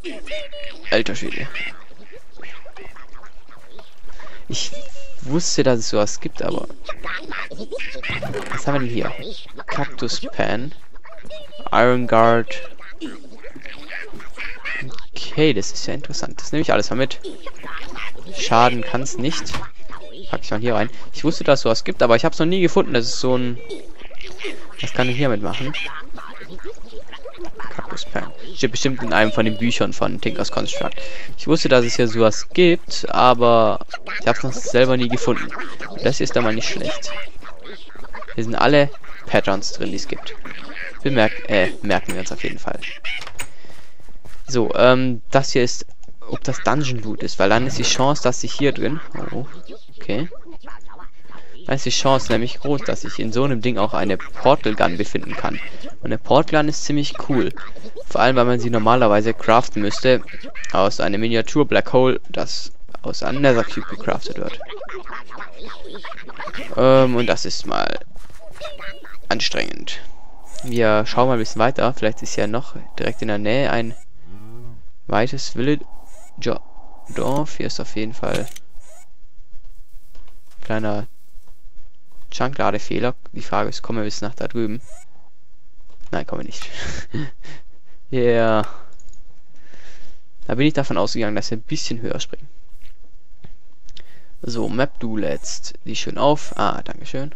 Alter Schwede. Ich wusste, dass es sowas gibt, aber... Was haben wir denn hier? Cactus Pan. Iron Guard. Okay, das ist ja interessant. Das nehme ich alles mal mit. Schaden kann es nicht. Pack ich mal hier rein. Ich wusste, dass es sowas gibt, aber ich habe es noch nie gefunden. Das ist so ein... Was kann ich hiermit machen? Cactus Pan. Steht bestimmt in einem von den Büchern von Tinker's Construct. Ich wusste, dass es hier sowas gibt, aber ich habe es noch selber nie gefunden. Das ist aber nicht schlecht. Hier sind alle Patterns drin, die es gibt. Merken wir uns auf jeden Fall. So, das hier ist, ob das Dungeon Loot ist, weil dann ist die Chance, dass ich hier drin... Oh, okay. Dann ist die Chance nämlich groß, dass ich in so einem Ding auch eine Portal Gun befinden kann. Und eine Portal Gun ist ziemlich cool. Vor allem, weil man sie normalerweise craften müsste aus einem Miniatur Black Hole, das aus einem Nether Cube gecraftet wird. Und das ist mal anstrengend. Wir schauen mal ein bisschen weiter. Vielleicht ist ja noch direkt in der Nähe ein weites Dorf. Hier ist auf jeden Fall ein kleiner Chunkladefehler. Die Frage ist, kommen wir bis nach da drüben? Nein, kommen wir nicht. Ja. Yeah. Da bin ich davon ausgegangen, dass wir ein bisschen höher springen. So, Map, du lädst die schön auf. Ah, dankeschön.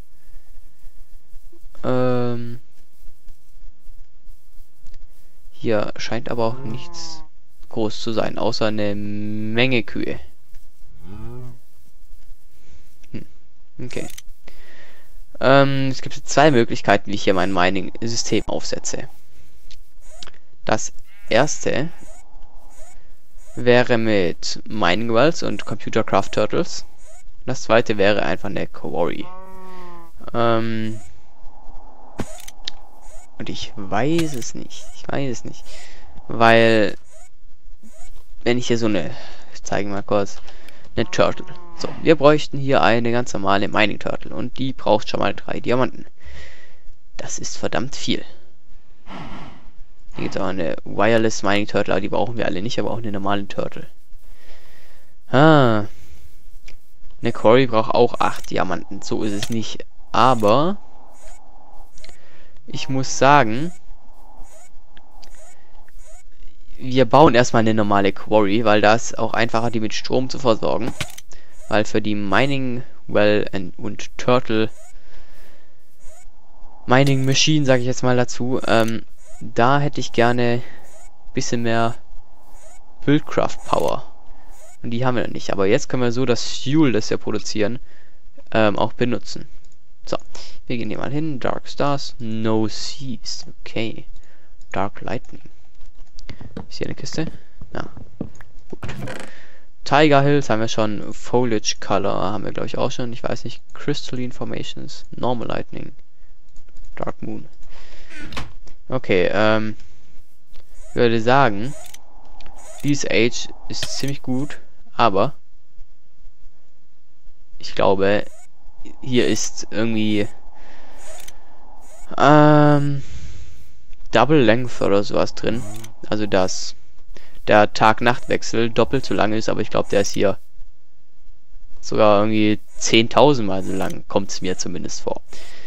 Hier scheint aber auch nichts groß zu sein, außer eine Menge Kühe. Okay. Es gibt zwei Möglichkeiten, wie ich hier mein Mining-System aufsetze. Das erste wäre mit Mining Wells und Computer Craft Turtles. Das zweite wäre einfach eine Quarry. Und ich weiß es nicht. Weil, wenn ich hier so eine... Ich zeige mal kurz. Eine Turtle. So, wir bräuchten hier eine ganz normale Mining Turtle. Und die braucht schon mal 3 Diamanten. Das ist verdammt viel. Hier gibt es auch eine Wireless Mining Turtle, aber die brauchen wir alle nicht, aber auch eine normale Turtle. Ah. Eine Quarry braucht auch 8 Diamanten. So ist es nicht. Aber ich muss sagen, wir bauen erstmal eine normale Quarry, weil das auch einfacher, die mit Strom zu versorgen. Weil für die Mining Well und Turtle Mining Machine, sage ich jetzt mal dazu, da hätte ich gerne ein bisschen mehr Buildcraft Power. Und die haben wir noch nicht. Aber jetzt können wir so das Fuel, das wir produzieren, auch benutzen. So, wir gehen hier mal hin. Dark Stars, No Seas. Okay. Dark Lightning. Ist hier eine Kiste? Ja. Gut. Tiger Hills haben wir schon. Foliage Color haben wir, glaube ich, auch schon. Ich weiß nicht. Crystalline Formations. Normal Lightning. Dark Moon. Okay, ich würde sagen, dieses Age ist ziemlich gut, aber ich glaube, hier ist irgendwie Double Length oder sowas drin. Also dass der Tag-Nacht-Wechsel doppelt so lang ist, aber ich glaube, der ist hier sogar irgendwie 10.000 Mal so lang, kommt es mir zumindest vor.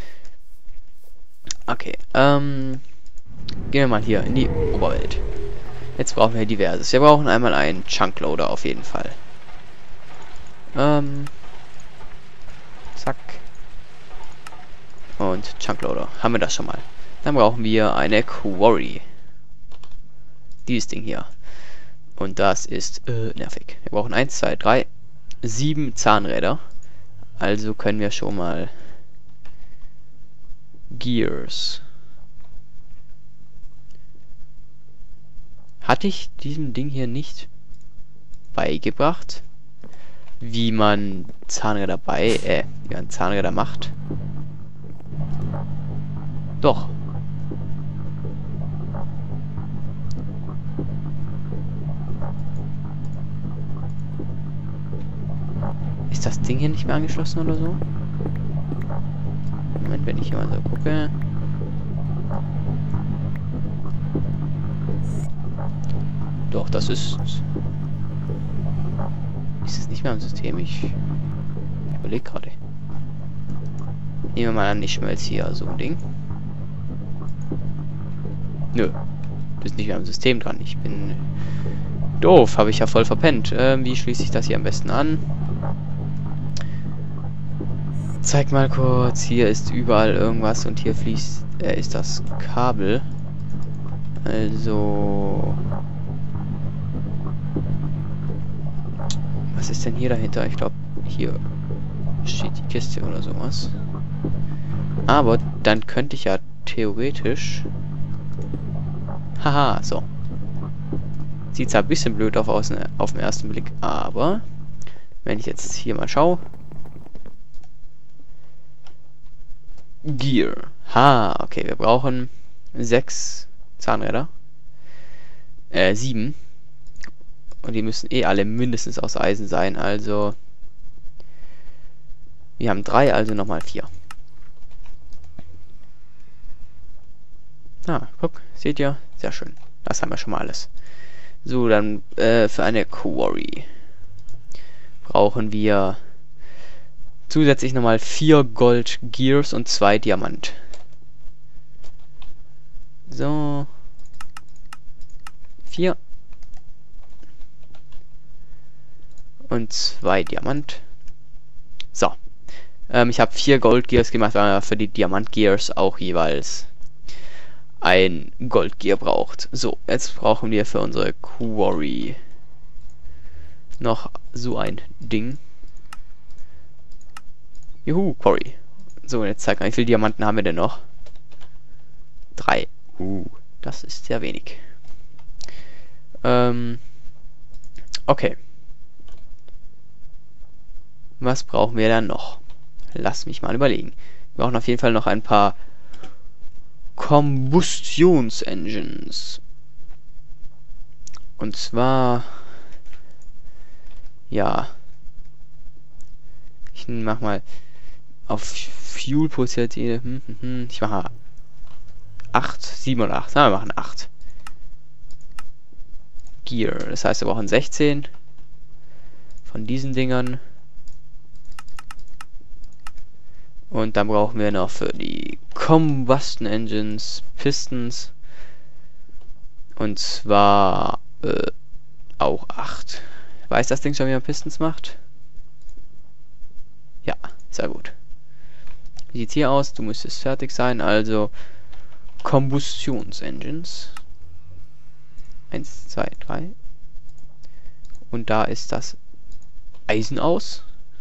Okay, gehen wir mal hier in die Oberwelt. Jetzt brauchen wir diverses. Wir brauchen einmal einen Chunkloader auf jeden Fall. Zack. Und Chunkloader. Haben wir das schon mal. Dann brauchen wir eine Quarry. Dieses Ding hier. Und das ist nervig. Wir brauchen 1, 2, 3, 7 Zahnräder. Also können wir schon mal Gears. Hatte ich diesem Ding hier nicht beigebracht, wie man Zahnräder wie man Zahnräder macht? Doch. Ist das Ding hier nicht mehr angeschlossen oder so? Moment, wenn ich hier mal so gucke. Doch, das ist... Ist es nicht mehr im System? Ich überlege gerade. Nehmen wir mal an, ich schmelze hier so ein Ding. Nö. Das ist nicht mehr im System dran. Ich bin doof. Habe ich ja voll verpennt. Wie schließe ich das hier am besten an? Zeig mal kurz. Hier ist überall irgendwas und hier fließt... ist das Kabel. Also... Was ist denn hier dahinter? Ich glaube, hier steht die Kiste oder sowas. Aber dann könnte ich ja theoretisch... Haha, so. Sieht zwar ein bisschen blöd auf den ersten Blick, aber... Wenn ich jetzt hier mal schaue... Gear. Ha, okay, wir brauchen 6 Zahnräder. 7. Und die müssen eh alle mindestens aus Eisen sein, also... Wir haben 3, also nochmal 4. Ah, guck, seht ihr? Sehr schön. Das haben wir schon mal alles. So, dann für eine Quarry brauchen wir zusätzlich nochmal 4 Gold Gears und 2 Diamant. So. 4. Und 2 Diamant. So. Ich habe 4 Gold Gears gemacht, weil man für die Diamant Gears auch jeweils ein Gold Gear braucht. So, jetzt brauchen wir für unsere Quarry noch so ein Ding. Juhu, Quarry. So, jetzt zeig mal, wie viele Diamanten haben wir denn noch? 3. Das ist sehr wenig. Okay. Was brauchen wir dann noch? Lass mich mal überlegen. Wir brauchen auf jeden Fall noch ein paar Combustions-Engines. Und zwar... Ja. Ich mach mal auf Fuel produziert. Ich mache 8, 7 oder 8. Na, wir machen 8. Gear. Das heißt, wir brauchen 16 von diesen Dingern. Und dann brauchen wir noch für die Combustion Engines Pistons. Und zwar auch 8. Weiß das Ding schon, wie man Pistons macht? Ja, sehr gut. Wie sieht's hier aus? Du müsstest fertig sein. Also Combustions-Engines. 1, 2, 3. Und da ist das Eisen aus.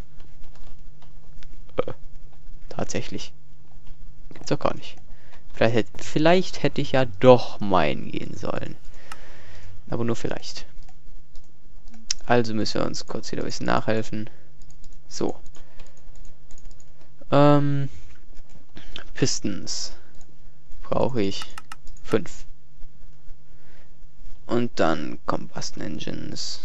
Tatsächlich. Gibt's doch gar nicht. Vielleicht hätte ich ja doch meinen gehen sollen. Aber nur vielleicht. Also müssen wir uns kurz wieder ein bisschen nachhelfen. So. Pistons. Brauche ich 5. Und dann Combustion Engines.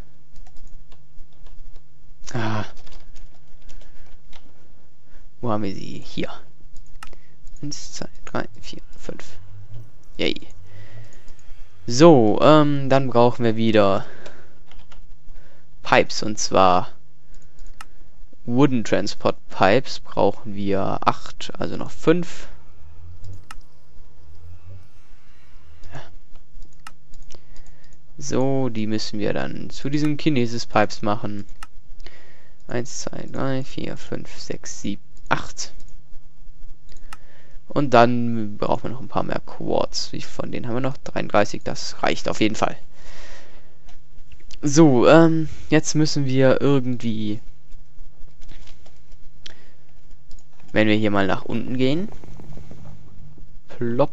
Wo haben wir sie? Hier. 1, 2, 3, 4, 5. Yay. So, dann brauchen wir wieder Pipes, und zwar Wooden Transport Pipes brauchen wir 8, also noch 5. Ja. So, die müssen wir dann zu diesen Kinesis Pipes machen. 1, 2, 3, 4, 5, 6, 7, 8. Und dann brauchen wir noch ein paar mehr Quartz. Wie von denen haben wir noch? 33, das reicht auf jeden Fall. So, jetzt müssen wir irgendwie... Wenn wir hier mal nach unten gehen. Plopp.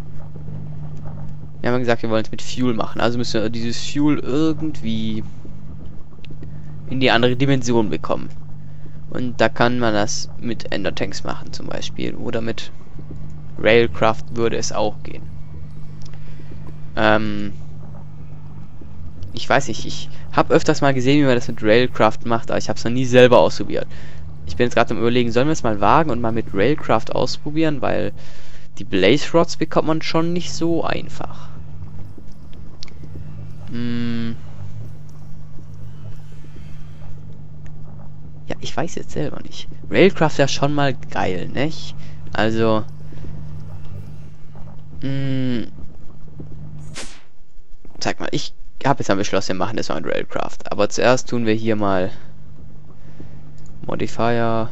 Wir haben gesagt, wir wollen es mit Fuel machen. Also müssen wir dieses Fuel irgendwie in die andere Dimension bekommen. Und da kann man das mit Endertanks machen zum Beispiel. Oder mit Railcraft würde es auch gehen. Ich weiß nicht, ich habe öfters mal gesehen, wie man das mit Railcraft macht, aber ich habe es noch nie selber ausprobiert. Ich bin jetzt gerade am Überlegen, sollen wir es mal wagen und mal mit Railcraft ausprobieren, weil die Blaze Rods bekommt man schon nicht so einfach. Ja, ich weiß jetzt selber nicht. Railcraft wäre schon mal geil, nicht? Also... Sag mal, ich habe jetzt mal beschlossen, wir machen das mal mit Railcraft. Aber zuerst tun wir hier mal... Modifier...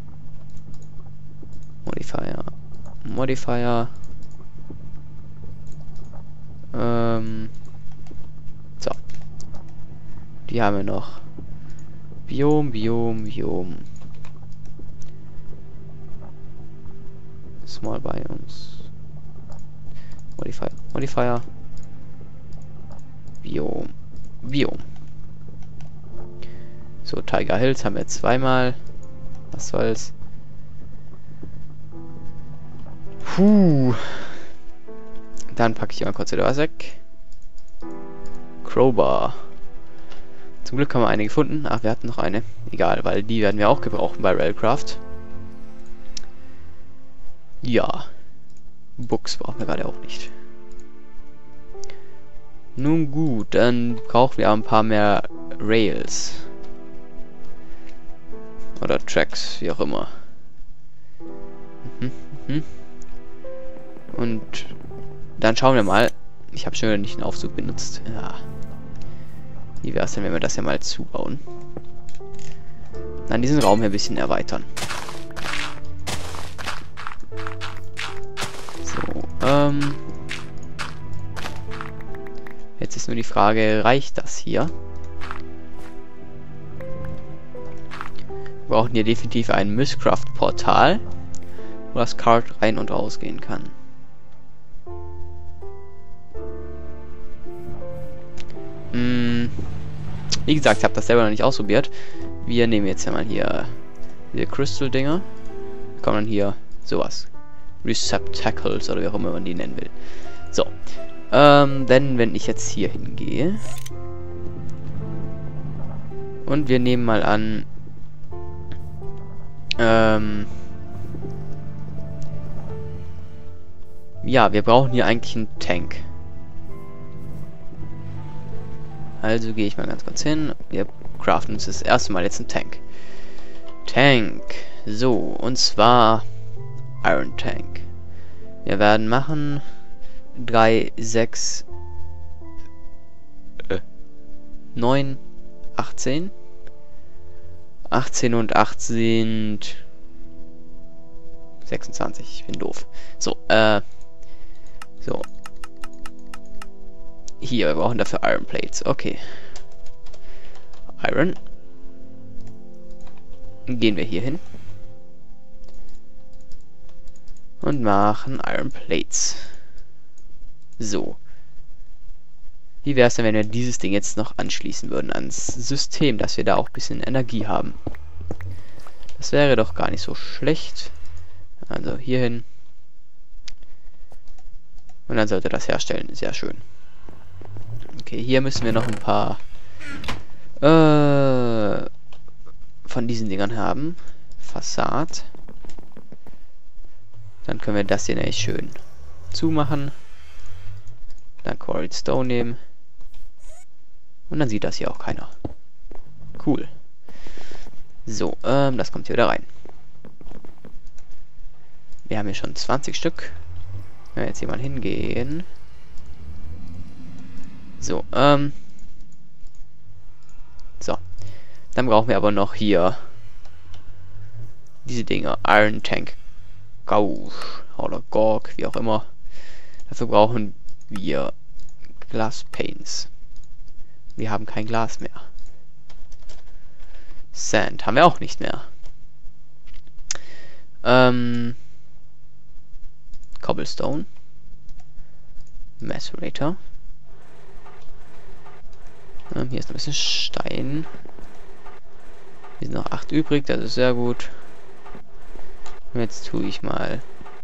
So. Die haben wir noch. Biom. Small Biomes. Modifier. Biom. So, Tiger Hills haben wir zweimal. Was soll's? Dann packe ich mal kurz wieder was weg. Crowbar. Zum Glück haben wir eine gefunden. Ach, wir hatten noch eine. Egal, weil die werden wir auch gebrauchen bei Railcraft. Ja. Books brauchen wir gerade auch nicht. Nun gut, dann brauchen wir ein paar mehr Rails. Oder Tracks, wie auch immer. Und dann schauen wir mal. Ich habe schon wieder nicht den Aufzug benutzt. Ja. Wie wäre es denn, wenn wir das ja mal zubauen? Dann diesen Raum hier ein bisschen erweitern. So, jetzt ist nur die Frage, reicht das hier? Wir brauchen hier definitiv ein Mystcraft-Portal, wo das Card rein und rausgehen kann. Wie gesagt, ich habe das selber noch nicht ausprobiert. Wir nehmen jetzt ja mal hier diese Crystal-Dinger. Kommen dann hier sowas. Receptacles oder wie auch immer man die nennen will. So. Denn wenn ich jetzt hier hingehe und wir nehmen mal an ja, wir brauchen hier eigentlich einen Tank. Also gehe ich mal ganz kurz hin. Wir craften uns das erste Mal jetzt einen Tank. So, und zwar Iron Tank. Wir werden machen 3, 6, 9, 18. 18 und 8 sind 26. Ich bin doof. So, so. Hier, wir brauchen dafür Iron Plates. Okay. Iron. Gehen wir hier hin. Und machen Iron Plates. So. Wie wäre es denn, wenn wir dieses Ding jetzt noch anschließen würden ans System, dass wir da auch ein bisschen Energie haben? Das wäre doch gar nicht so schlecht. Also hier hin. Und dann sollte das herstellen. Sehr schön. Okay, hier müssen wir noch ein paar von diesen Dingern haben. Fassade. Dann können wir das hier nämlich schön zumachen. Dann Quarried Stone nehmen. Und dann sieht das hier auch keiner. Cool. So, das kommt hier wieder rein. Wir haben hier schon 20 Stück. Wenn wir jetzt hier mal hingehen. So, so. Dann brauchen wir aber noch hier diese Dinger. Iron Tank Gauge oder Gorg, wie auch immer. Dafür brauchen wir Glass Panes. Wir haben kein Glas mehr. Sand haben wir auch nicht mehr. Cobblestone. Macerator. Hier ist noch ein bisschen Stein. Hier sind noch 8 übrig, das ist sehr gut. Und jetzt tue ich mal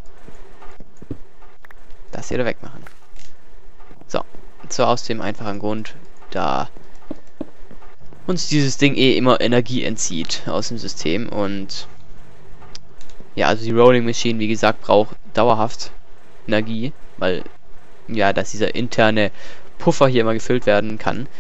das hier da wegmachen. So, zwar aus dem einfachen Grund, da uns dieses Ding eh immer Energie entzieht aus dem System. Und ja, also die Rolling Machine, wie gesagt, braucht dauerhaft Energie, weil ja, dass dieser interne Puffer hier immer gefüllt werden kann.